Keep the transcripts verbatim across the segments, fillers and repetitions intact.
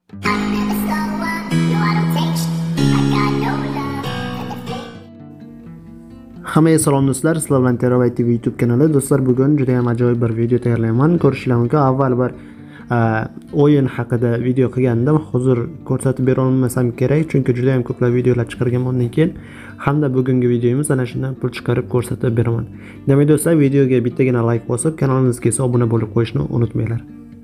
Hammaga salom do'stlar, sizlar bilan Terabyte T V YouTube kanali. Do'stlar, bugun juda ham ajoyib bir video tayyorlayman. Ko'rishlar mumkin. Avval bir o'yin haqida video qilgandim. Hozir ko'rsatib bera olmasam kerak, chunki juda ham ko'plab videolar chiqargan bundan keyin. Hamda bugungi videomiz ana shundan pul chiqarib ko'rsatib beraman. Demak do'stlar, videoga bittagina like bosib, kanalimizga esa obuna bo'lib qo'yishni unutmanglar.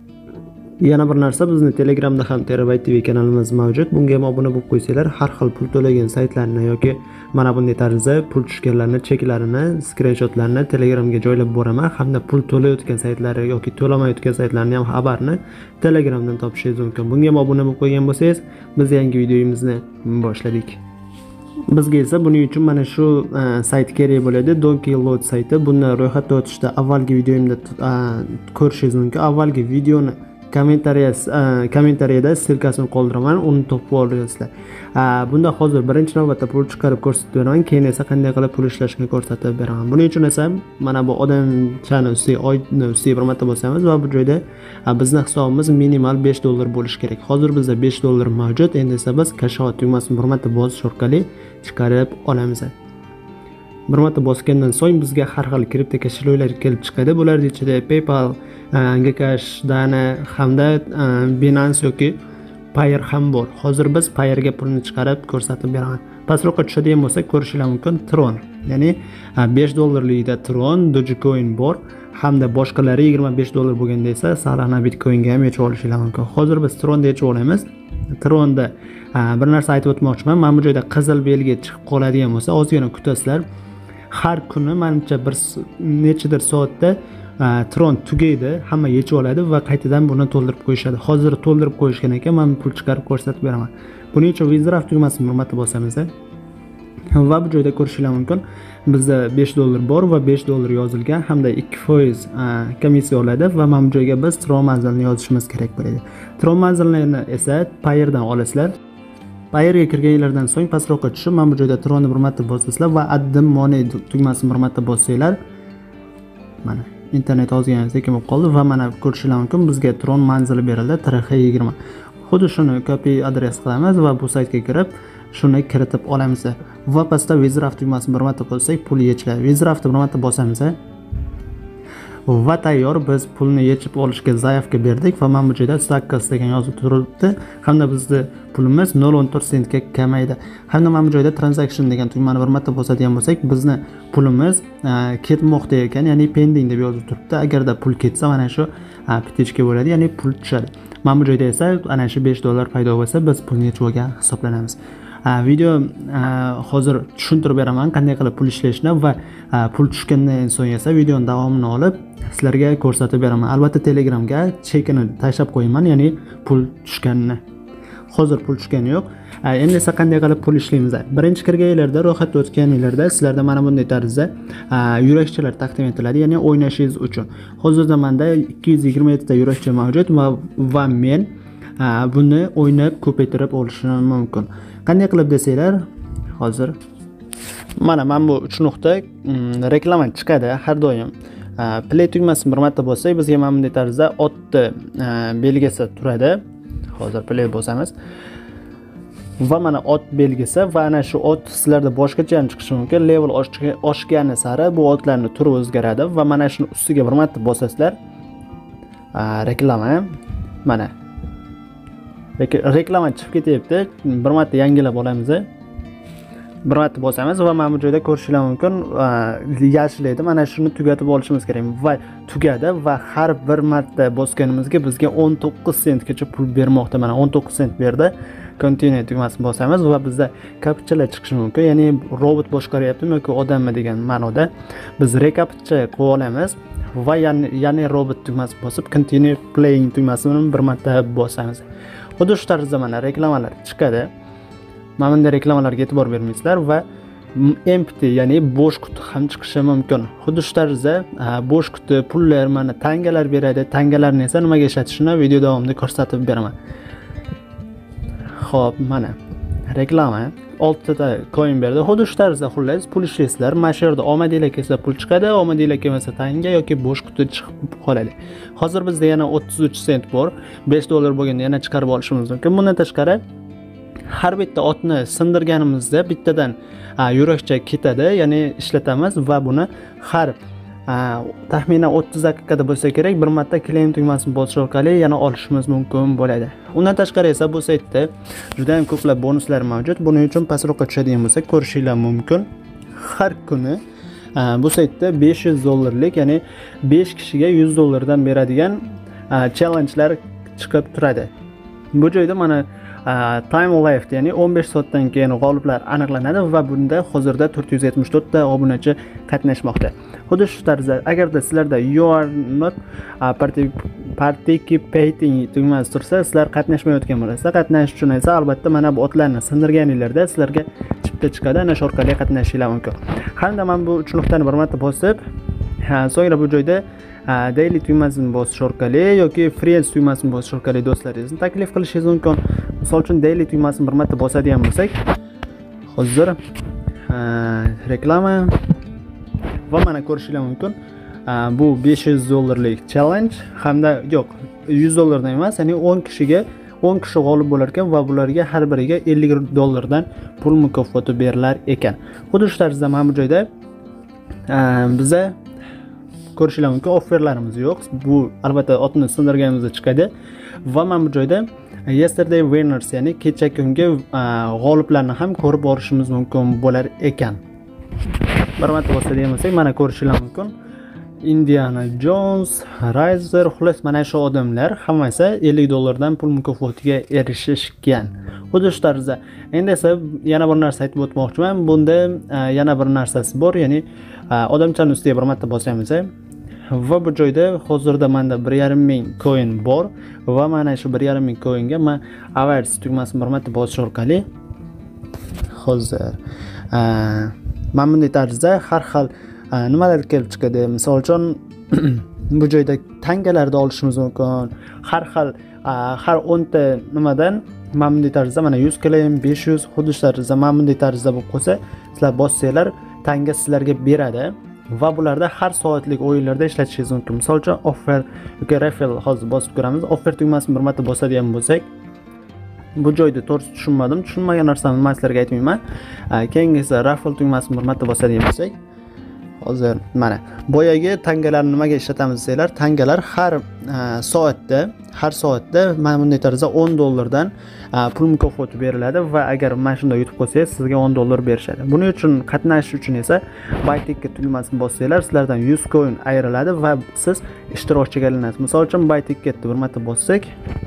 Yana bir narsa, bizni Telegramda ham Terabyte T V kanalimiz mavjud. Bunga ham obuna bo'lib qo'ysanglar, har xil pul to'lagan saytlarni yoki mana bunday tarzda pul tushganlarni, cheklarini, skrinshotlarini Telegramga joylab boraman. Hamda pul to'layotgan saytlar yoki to'lamayotgan saytlarni ham xabarni Telegramdan topishingiz mumkin. Bunga ham obuna bo'lib qo'ygan bo'lsangiz, biz yangi videomizni boshladik. Bizga esa buning uchun mana shu sayt kerak bo'ladi. Donkey Load sayti. Buni ro'yxatga o'tishda avvalgi videomda ko'rishingiz mumkin. Avvalgi videoni kommentariyada ssilkasini qoldiraman, uni topib olasizlar. Bunda hozir birinchi navbatda pul chiqarib ko'rsatib beraman, keyin esa qanday qilib pul ishlashni ko'rsatib beraman. Buning uchun esa mana bu odamchani ustiga oyni ustiga bir marta bosamiz va bu joyda bizning hisobimiz minimal besh dollar bo'lishi kerak. Hozir bizda besh dollar mavjud. Endi esa biz kashovot tugmasini bir marta bosish orqali chiqarib olamiz. Bir marta bosgandan so'ng bizga har xil kripto kошелектlar kelib chiqadi. Bularning ichida PayPal, Gcash, Dana hamda Binance yoki Payeer ham bor. Hozir biz Payeerga pulni chiqarib ko'rsatib beraman. Pastroqqa tushadigan bo'lsak, ko'rishingiz mumkin Tron. Ya'ni besh dollarlikda Tron, Dogecoin bor hamda boshqalari yigirma besh dollar bo'lganda esa Solana Bitcoinga ham yechib olishingiz mumkin. Hozir biz Tronda yechib olamiz. Tronda bir narsa aytib o'tmoqchiman. Mana bu joyda qizil belgi chiqib qoladigan bo'lsa, ozgina kutasizlar. Har kuni menimcha bir nechadir soatda Tron tugaydi, hamma yechib oladi va qaytadan buni to'ldirib qo'yishadi. Hozir to'ldirib qo'yishgan ekan, men pul chiqarib ko'rsatib beraman. Buning uchun Withdraw tugmasini bir marta bosamiz va bu joyda ko'rishingiz mumkin. Bizda besh dollar bor va besh dollar yozilgan hamda ikki foiz komissiya oladi va mana bu joyga biz Tron manzilini yozishimiz kerak bo'ladi. Tron manzilini esa Payeerdan olasizlar. Payeerga kirganinglardan so'ng pastroqqa tushib, mana bu joyda Tronni bir marta bosasizlar va Add Money tugmasini bir marta bossanglar, mana internet ozgina sekin bo'lib qoldi va mana ko'rishingiz mumkin, bizga Tron manzili berildi T R X yigirma. Xuddi shuni copy adres qilamiz va bu saytga kirib, shuni kiritib olamiz va pastda Withdraw tugmasini bir marta bossak, pul yechiladi. Withdraw bir marta bosamiz va tayyor, biz pulni yechib olishga zaявка berdik va mana bu joyda stackers degan yozib turibdi. Hamda bizning pulimiz nol o'n to'rt sentga kamaydi. Hamda mana bu joyda transaction degan tugmani bir marta bosadigan bo'lsak, bizning pulimiz ketmoqda ekan, ya'ni pending deb yozib turibdi. Agarda pul ketsa, mana shu pitichka bo'ladi, ya'ni pul tushadi. Mana bu joyda esa ana shu besh dollar paydo bo'lsa, biz pulni yechib olgan hisoblanamiz. Video hozir tushuntirib beraman qanday qilib pul ishlashni va pul tushgandan so'ng esa videoning davomini olib sizlarga ko'rsatib beraman. Albatta Telegramga chekini tashlab qo'yaman, ya'ni pul tushganini. Hozir pul tushgani yo'q. Endi esa qanday qilib pul ishlaymiz? Birinchi kirganinglarda, ro'yxatga o'tganinglarda sizlarda mana bunday tarzda yurakchalar taqdim etiladi, ya'ni o'ynashingiz uchun. Hozirda menda ikki yuz yigirma yetti ta yurakcha mavjud va va men buni o'ynab ko'paytirib olishim mumkin. Qanday qilib desanglar, hozir mana men bu uch nuqta reklama chiqadi har doim. Play tugmasini bir marta bossak, bizga mana bunday tarzda otni belgisi turadi. Hozir play bosamiz. Va mana ot belgisi va ana shu ot sizlarda boshqacha ham chiqishi mumkin. Level oshgani sari bu otlarning turi o'zgaradi va mana shuni ustiga bir marta bosasizlar. Reklama mana reklama chiqib ketyapti. Bir marta yangilab olamiz. Bir marta bosamiz va mana bu joyda ko'rishingiz mumkin, yashilaydi. Mana shuni tugatib olishimiz kerak va tugadi va har bir marta bosganimizga bizga o'n to'qqiz sentgacha pul bermoqda. Mana o'n to'qqiz sent berdi. Continue tugmasini bosamiz va bizda kapitchalar chiqishi mumkin. Ya'ni robot boshqaryaptimi yoki odammi degan ma'noda biz rekapitcha qo'yib olamiz va ya'ni robot tugmasini bosib Continue playing tugmasini bir marta bosamiz. Xuddi shu tarzda mana reklamalar chiqadi. Mana bunday reklamalarga e'tibor bermaysizlar va empty, ya'ni bo'sh quti ham chiqishi mumkin. Xuddi shu tarzda bo'sh quti pullar mana tangalar beradi. Tangalarni esa nimaga ishlatishini video davomida ko'rsatib beraman. Xo'p, mana reklama. olti ta coin berdi. Xuddi shu tarzda xullas pul ishlaysizlar. Mana shu yerda omadinglar kelsa pul chiqadi, omadinglar kelmasa tanga yoki bo'sh quti chiqib qoladi. Hozir bizda yana o'ttiz uch sent bor. besh dollar bo'lganda yana chiqarib olishimiz mumkin. Bundan tashqari har bitta otni sindirganimizda bittadan yurakcha ketadi, ya'ni ishlatamiz va buni har taxminan o'ttiz daqiqada bo'lsa kerak bir marta claim tugmasini bosish orqali yana olishimiz mumkin bo'ladi. Undan tashqari esa bu saytda juda ham ko'plab bonuslar mavjud. Buning uchun pastroqqa tushadigan bo'lsak, ko'rishinglar mumkin. Har kuni bu saytda besh yuz dollarlik, ya'ni besh kishiga yuz dollardan beradigan challenge'lar chiqib turadi. Bu joyda mana time left, ya'ni o'n besh soatdan keyin g'oliblar aniqlanadi va bunda hozirda to'rt yuz yetmish to'rt ta obunachi qatnashmoqda. Xuddi shu tarzda agarda sizlarda you are not participating tugmasi tursa, sizlar qatnashmayotgan bo'lasiz. Qatnashish uchun esa albatta mana bu otlarni sindirganinglarda sizlarga chipta chiqadi, ana shu orqali qatnashinglar mumkin. Hamda men bu uch nuqtani bir marta bosib, so'ngra bu joyda daily tugmasini bosish orqali yoki friends tugmasini bosish orqali do'stlaringizni taklif qilishingiz mumkin. Misol uchun daily tugmasini bir marta bosadigan bo'lsak, hozir reklama va mana ko'rishinglar mumkin. Bu besh yuz dollarlik challenge hamda yo'q, yuz dollardan emas, ya'ni o'n kishiga o'n kishi g'olib bo'lar ekan va bularga har biriga ellik dollardan pul mukofoti berilar ekan. Xuddi shu tarzda mana bu joyda biza ko'rishinglar mumkin, offerlarimiz yo'q. Bu albatta otni sindirganimizda chiqadi va mana bu joyda yesterday winners, ya'ni kecha kungi g'oliblarni ham ko'rib borishimiz mumkin bo'lar ekan. Bir marta bosadigan bo'lsak, mana ko'rishinglar mumkin. Indiana Jones, Riser, xullas mana shu odamlar hammasi ellik dollardan pul mukofotiga erishishgan. Xuddi shu tarzda. Endi esa yana bir narsa aytib o'tmoqchiman. Bunda yana bir narsasi bor, ya'ni odamchaning ustiga bir marta bosamiz va bu joyda hozirda menda bir yarim ming coin bor va mana shu bir yarim ming coinga men awards tugmasini bir marta bosish orqali hozir mana bunday tarzda har xil nimalar kelib chiqadi. Misol uchun bu joyda tangalarda olishimiz mumkin. Har xil har o'n ta nimadan mana bunday tarzda mana yuz claim, besh yuz, xuddi shu tarzda mana bunday tarzda bo'lib qolsa, sizlar bossanglar tanga sizlarga beradi va bularda har soatlik o'yinlarda ishlatishingiz mumkin. Misol uchun offer yoki refill hozir bosib ko'ramiz. Offer tugmasini bir marta bosadigan bo'lsak, bu joyda to'g'ri tushunmadim. Tushunmagan narsamni men sizlarga aytmayman. Keyingi esa refill tugmasini bir marta bosadigan bo'lsak, hozir mana boyagi tangalarni nimaga ishlatamiz desanglar, tangalar har soatda har soatda mana bunday tarzda o'n dollardan pul mukofoti beriladi va agar mana shunday yutib qolsangiz sizga o'n dollar berishadi. Buning uchun qatnashish uchun esa buy ticket tugmasini bossanglar sizlardan yuz coin ayriladi va siz ishtirokchiga aylanasiz. Misol uchun buy ticketni bir marta bossak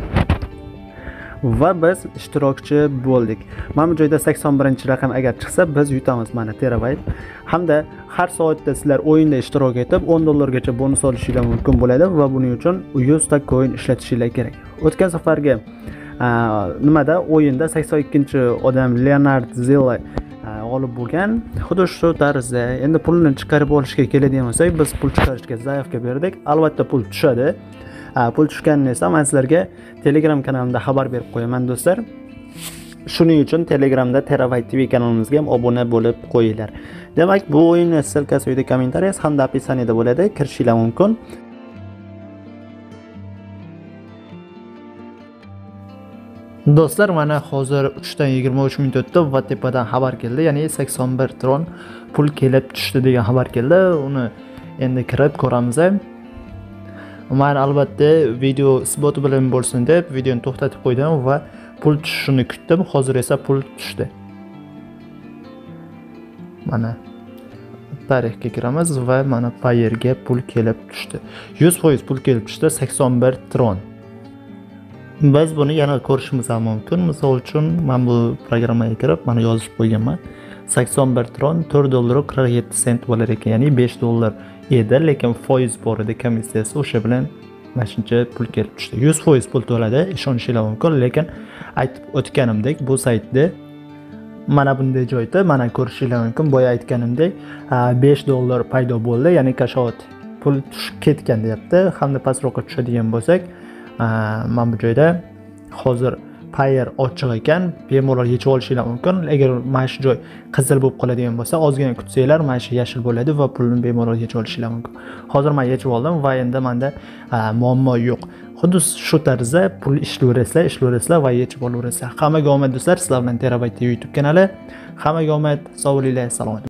va biz ishtirokchi bo'ldik. Mana bu joyda sakson birinchi raqam agar chiqsa biz yutamiz mana terabayt. Hamda har soatda sizlar o'yinda ishtirok etib o'n dollargacha bonus olishingiz mumkin bo'ladi va buning uchun yuz ta coin ishlatishingiz kerak. O'tgan safargi nimada o'yinda sakson ikkinchi odam Leonard Zilla g'olib bo'lgan. Xuddi shu tarzda endi pulni chiqarib olishga keladigan bo'lsak, biz pul chiqarishga zaявка berdik. Albatta pul tushadi. Pul tushganini esa men sizlarga Telegram kanalimda xabar berib qo'yaman do'stlar. Shuning uchun Telegramda Terabyte T V kanalimizga ham obuna bo'lib qo'yinglar. Demak, bu o'yinning ssilkasi quyida kommentariyas hamda описаниеda bo'ladi, kirishinglar mumkin. Do'stlar, mana hozir uch dan yigirma uch minut o'tdi va tepadan xabar keldi, ya'ni sakson bir tron pul kelib tushdi degan xabar keldi. Uni endi kirib ko'ramiz. Men albatta video isboti bilan bo'lsin deb videoni to'xtatib qo'ydim va pul tushishini kutdim. Hozir esa pul tushdi. Mana tarixga kiramiz va mana payerga pul kelib tushdi. yuz foiz pul kelib tushdi, sakson bir tron. Biz buni yana ko'rishimiz ham mumkin. Misol uchun men bu programmaga kirib mana yozib qo'yganman. sakson bir tron to'rt dollar qirq yetti sent bo'lar ekan, ya'ni besh dollar edi, lekin foiz bor edi, komissiyasi, o'sha bilan mana shuncha pul kelib tushdi. yuz foiz pul to'ladi, ishonishingiz mumkin, lekin aytib o'tganimdek bu saytda mana bunday joyda mana ko'rishingiz mumkin. Boya aytganimdek besh dollar paydo bo'ldi, ya'ni kashovot pul tushib ketgan deyapti. Hamda pastroqqa tushadigan bo'lsak, mana bu joyda hozir payer ochiq ekan, bemalol yechib olishinglar mumkin. Agar mana shu joy qizil bo'lib qoladigan bo'lsa, ozgina kutsanglar, mana shu yashil bo'ladi va pulni bemalol yechib olishinglar mumkin. Hozir men yechib oldim va endi menda muammo yo'q. Xuddi shu tarzda pul ishlayverasizlar, ishlayverasizlar va yechib olaverasizlar. Hammaga omad do'stlar, sizlar bilan Terabyte YouTube kanali. Hammaga omad, sog' bo'linglar, salom.